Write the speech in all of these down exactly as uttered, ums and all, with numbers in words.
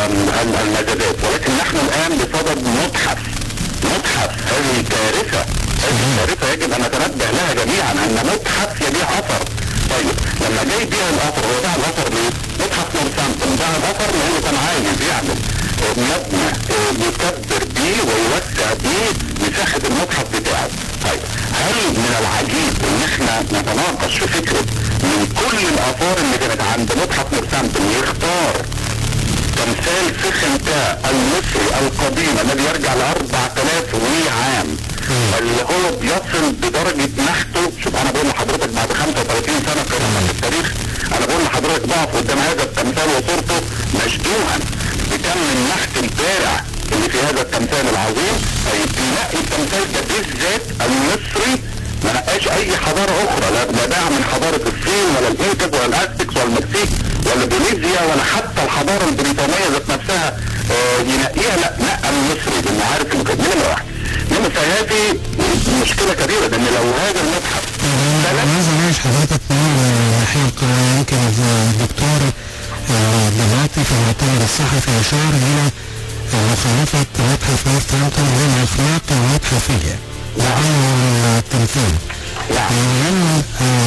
المزادات، ولكن نحن الان بصدد متحف متحف هذه كارثه، هذه كارثه يجب ان نتنبه لها جميعا، ان متحف يبيع اثر. طيب لما جاي يبيع الاثر، هو باع الاثر ليه؟ متحف نورثامبتون باع الاثر لانه كان عايز يعمل مبنى يكبر بيه ويوسع بيه مساحه المتحف بتاعه. طيب هل من العجيب ان احنا نتناقش في فكره من كل الاثار اللي كانت عند متحف نورثامبتون يختار تمثال سخنكا المصري القديم الذي يرجع ل أربعة آلاف ومئة عام، اللي هو بيصل بدرجه نحته؟ شوف انا بقول لحضرتك بعد خمسة وثلاثين سنه قراءه في التاريخ، انا بقول لحضرتك بقف قدام هذا التمثال وصورته مشدوها بكم من نحت البارع اللي في هذا التمثال العظيم. طيب نلاقي التمثال ده بالذات المصري ما نقاش اي حضاره اخرى، لا باع من حضاره الصين ولا الانكاز ولا الازتكس ولا المكسيك ولا بوليفيا ولا حتى الحضاره البريطانيه ذات نفسها آه ينقيها، لا نقى المصري لانه عارف المقدمه نمره واحد. انما فهذه مشكله كبيره، لان لو هذا المتحف لازم نعيش حضرتك من الناحيه القانونيه. يمكن الدكتور دلوقتي في المؤتمر الصحفي اشار الى مخالفه متحف نورثامبتون للاخلاق المتحفيه وعلى التمثيل. يعني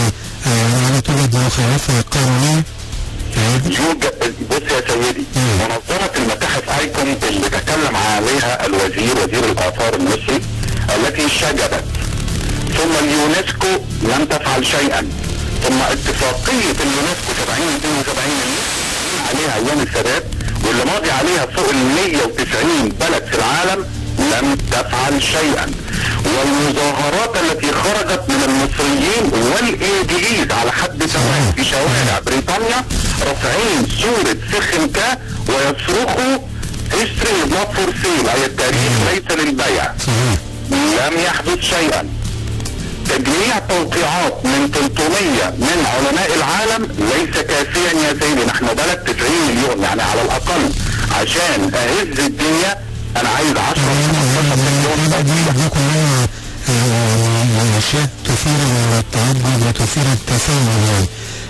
هل توجد مخالفه قانونيه؟ يوجد. بص يا سيدي، منظمه المتاحف ايكون اللي تكلم عليها الوزير وزير الاثار المصري التي شجبت، ثم اليونسكو لم تفعل شيئا، ثم اتفاقيه اليونسكو سبعين اثنين وسبعين اللي عليها ايام السادات واللي ماضي عليها فوق ال مئة وتسعين بلد في العالم لم تفعل شيئا، والمظاهرات التي خرجت من المصريين والانجليز على حد سواء في شوارع بريطانيا رافعين صورة سخنكا ويصرخوا history is not for sale، اي التاريخ ليس للبيع. لم يحدث شيئا. تجميع توقيعات من ثلاثمئة من علماء العالم ليس كافيا يا سيدي، نحن بلد تسعين مليون، يعني على الاقل عشان اهز الدنيا انا عايز عشرة خمستاشر مليون. دي كلها اشياء تثير التعجب وتثير التساؤل.